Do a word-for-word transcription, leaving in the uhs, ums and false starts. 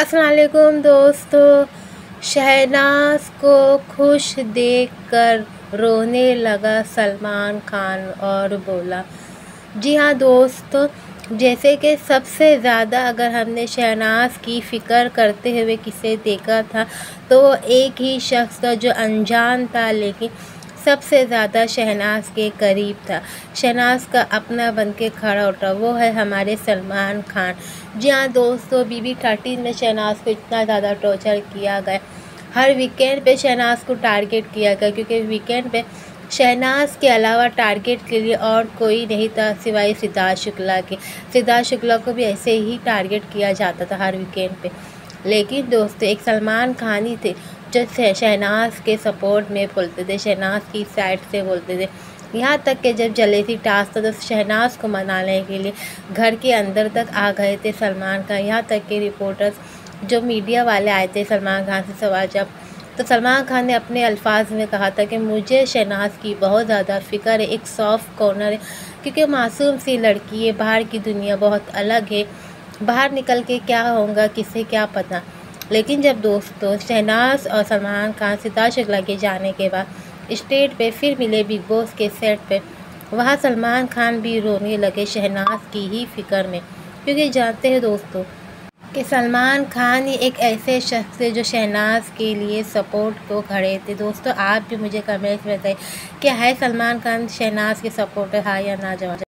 अस्सलाम वालेकुम दोस्तों। शहनाज को खुश देखकर रोने लगा सलमान खान और बोला, जी हाँ दोस्तों, जैसे कि सबसे ज़्यादा अगर हमने शहनाज की फ़िक्र करते हुए किसे देखा था तो वो एक ही शख्स था जो अनजान था लेकिन सबसे ज़्यादा शहनाज के करीब था, शहनाज का अपना बन के खड़ा उठा, वो है हमारे सलमान खान। जी हाँ दोस्तों, बीबी थर्टीन में शहनाज को इतना ज़्यादा टॉर्चर किया गया, हर वीकेंड पे शहनाज को टारगेट किया गया, क्योंकि वीकेंड पे शहनाज के अलावा टारगेट के लिए और कोई नहीं था सिवाय सिद्धार्थ शुक्ला के। सिद्धार्थ शुक्ला को भी ऐसे ही टारगेट किया जाता था हर वीकेंड पे। लेकिन दोस्तों, एक सलमान खान ही थे जो शहनाज के सपोर्ट में बोलते थे, शहनाज की साइड से बोलते थे। यहाँ तक कि जब जलेसी टास्क था तो शहनाज को मनाने के लिए घर के अंदर तक आ गए थे सलमान खान। यहाँ तक कि रिपोर्टर्स जो मीडिया वाले आए थे सलमान खान से सवाल जब, तो सलमान खान ने अपने अल्फाज में कहा था कि मुझे शहनाज की बहुत ज़्यादा फ़िक्र है, एक सॉफ्ट कॉर्नर है, क्योंकि मासूम सी लड़की है, बाहर की दुनिया बहुत अलग है, बाहर निकल के क्या होगा किसे क्या पता। लेकिन जब दोस्तों शहनाज और सलमान खान सिद्धार्थ शुक्ला के जाने के बाद स्टेज पे फिर मिले बिग बॉस के सेट पे, वहाँ सलमान खान भी रोने लगे शहनाज की ही फ़िक्र में, क्योंकि जानते हैं दोस्तों कि सलमान खान ही एक ऐसे शख्स है जो शहनाज के लिए सपोर्ट को खड़े थे। दोस्तों, आप भी मुझे कमेंट्स में बताइए, क्या है सलमान खान शहनाज के सपोर्टर, हाँ या ना जवाब।